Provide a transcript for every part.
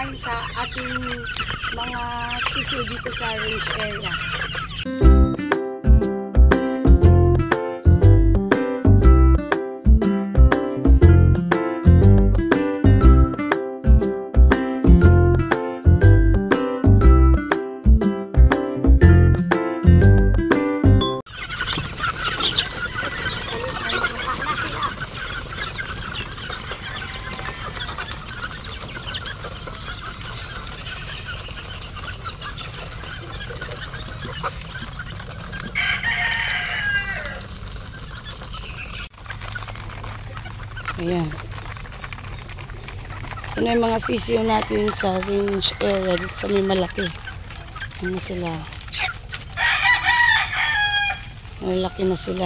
pagkain sa ating mga sisiw dito sa range area. Ayan. Ito na yung mga sisiyo natin sa range area dito sa may malaki. Ano sila? Malaki na sila.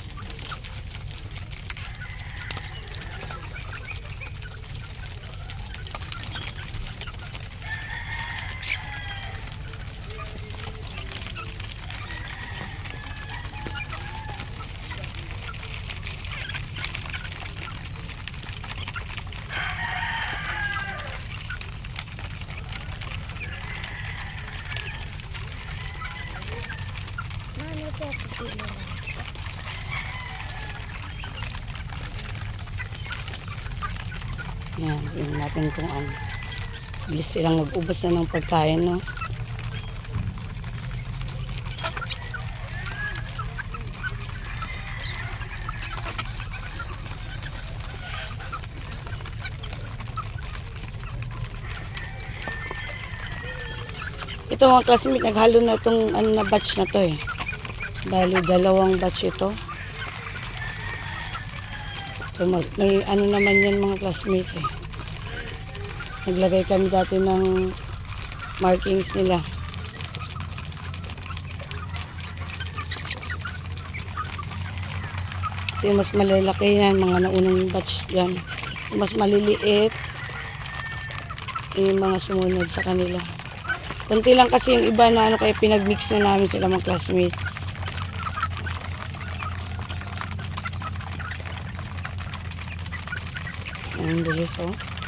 Yan, tingnan natin kung ano. Bilis silang mag-ubos na ng pagkain, no? Ito mga classmate, naghalo na itong ano na batch na to eh. Dahil dalawang batch ito. So, may ano naman yan mga classmate eh. Naglagay kami dati ng markings nila. Kasi mas malalaki yan, mga naunang batch yan. Mas maliliit yung mga sumunod sa kanila. Kunti lang kasi yung iba na ano, kaya pinagmix na namin sila mga classmate. Ang bilis oh.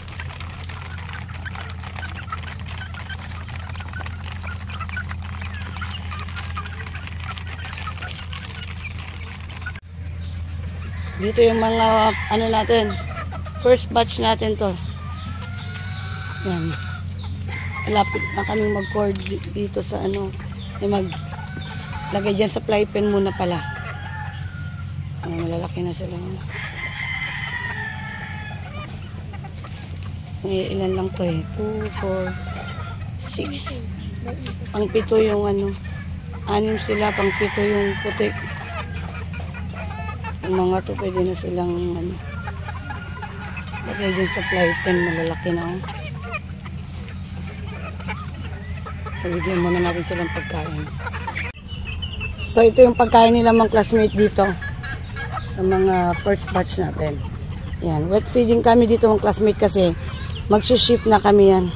Dito yung mga ano natin, first batch natin to. Yan. Malapit na kaming mag-cord dito sa ano, maglagay dyan sa fly pen muna pala. Malalaki na sila. Ilan lang to eh. 2, 4, 6. Pang 7 yung ano. 6 sila. Pang 7 yung puti. Yung mga to pwede na silang ano. Lagay dyan sa fly pen. Malalaki na oh. So, bigyan muna natin silang pagkain. So, ito yung pagkain nila mga classmate dito. Sa mga first batch natin. Yan. Wet feeding kami dito mga classmate kasi mag-shift na kami yan.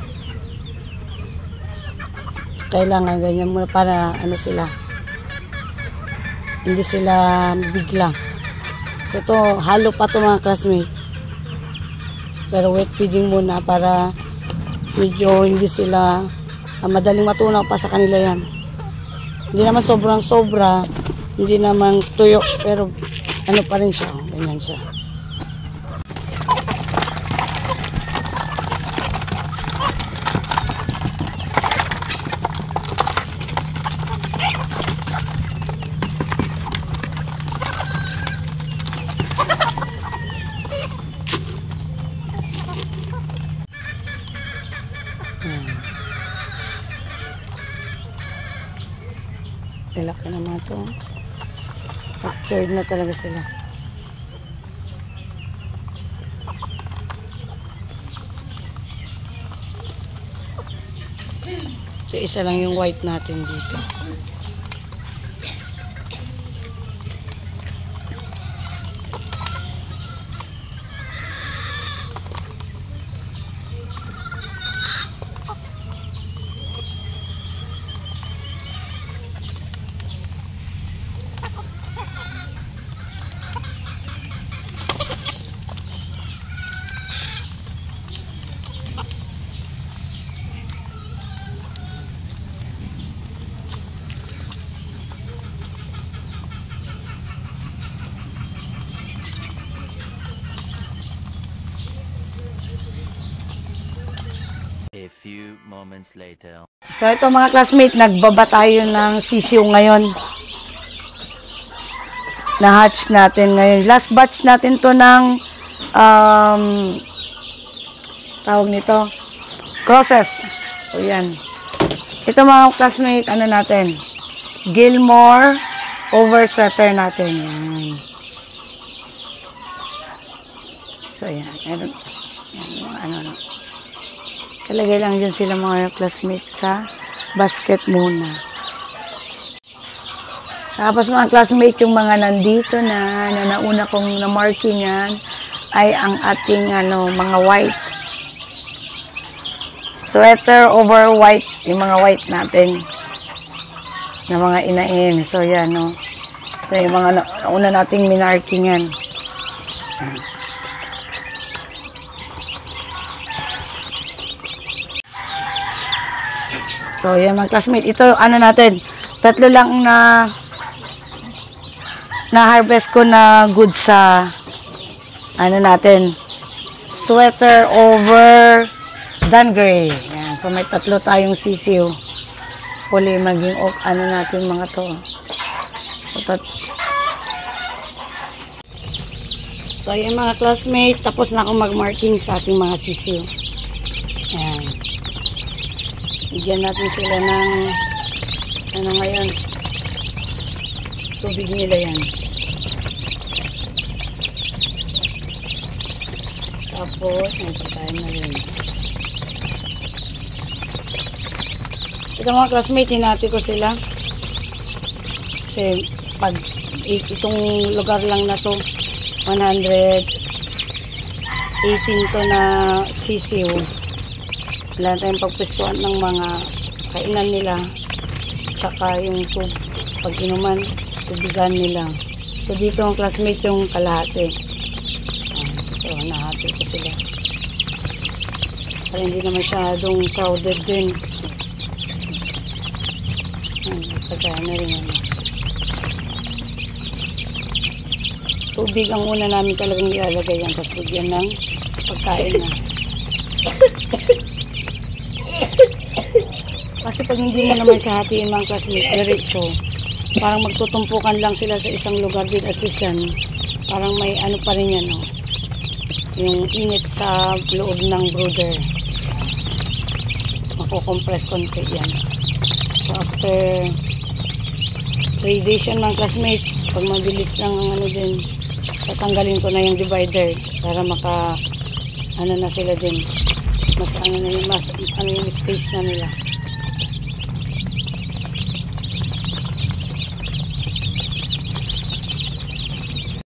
Kailangan ganyan muna para ano sila. Hindi sila bigla. So ito, halo pa ito mga classmate. Pero wet feeding muna para medyo hindi sila madaling matunaw pa sa kanila yan. Hindi naman sobrang sobra. Hindi naman tuyo. Pero ano pa rin siya. Ganyan siya. Laki naman ito. Captured na talaga sila. So, isa lang yung white natin dito. A few moments later. So ito mga classmate, nagbaba tayo ng sisiw ngayon. Na-hatch natin ngayon. Last batch natin to ng tawag nito, crosses. So yan. Ito mga classmate, ano natin? Gilmore oversetter natin. Yan. So yan. Ano. Kalagay lang dyan sila mga classmate sa basket muna. Tapos mga classmate, yung mga nandito na nauna kong na-marking yan, ay ang ating mga white. Sweater over white, yung mga white natin. Na mga inain. So yan, no. Ito yung mga nauna nating minarking yan. So, yan mga classmate. Ito, natin. 3 lang na-harvest ko na good sa, natin. Sweater over Dungray. Yan. So, may 3 tayong sisiw. Huli maging, natin mga to. So, yan mga classmate. Tapos na akong mag-marking sa ating mga sisiw. Yan. Bigyan natin sila ng ngayon, tubig nila yan. Tapos may pagkain na rin. Ito mga classmate, hinati ko sila kasi pag itong lugar lang na to 118 to na sisiw. Wala tayong pagpistuan ng mga kainan nila tsaka yung pag-inuman, tubigan nila. So dito ang classmate yung kalahati. So nahati ko sila para hindi na masyadong crowded din. Pagkain na rin tubig ang una namin talagang ilalagay yan, tapos bigyan ng pagkain na. Kasi pag hindi mo naman siya hatiin mga classmate, diretso, parang magtutumpukan lang sila sa isang lugar din at least yan. Parang may pa rin yan, no? Yung init sa loob ng brooder. Makukompress konti yan. So after 3 days yan mga classmate, pag mabilis lang ang din, tatanggalin ko na yung divider para maka na sila din. Mas yung space na nila.